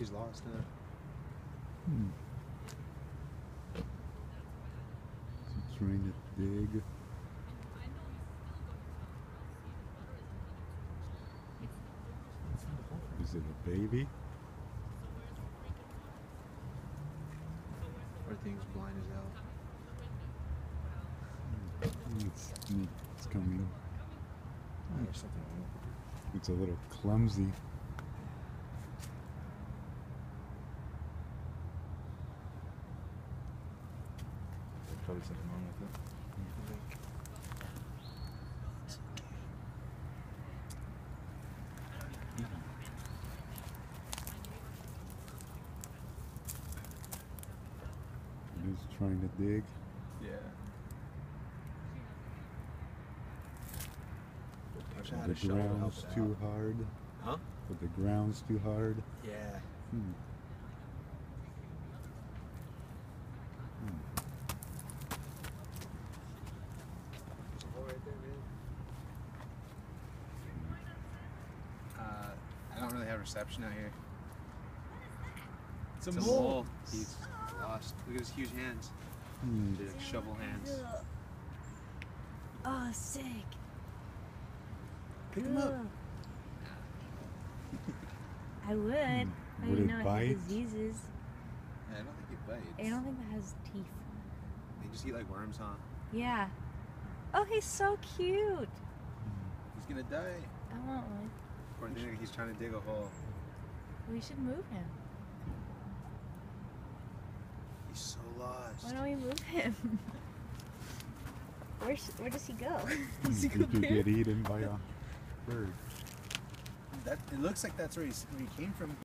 he's lost now. He's trying to dig. Is it a baby? Or thing's blind as hell. It's coming. There's something wrong. It's a little clumsy. There's probably something wrong with it. He's trying to dig. Yeah. The ground's too hard. Huh? But the ground's too hard. Yeah. There's a hole right there, man. I don't really have reception out here. It's a mole. He's lost. Look at his huge hands. They're like shovel hands. Oh, sick. Pick him up. I would. I Would didn't it know it bite? had diseases. Yeah, I don't think it bites. I don't think that has teeth. They just eat like worms, huh? Yeah. Oh, he's so cute. He's gonna die. I want one. Poor thing, he's trying to dig a hole. We should move him. He's so lost. Why don't we move him? Where does he go? He could get eaten by a bird. That it looks like that's where he came from.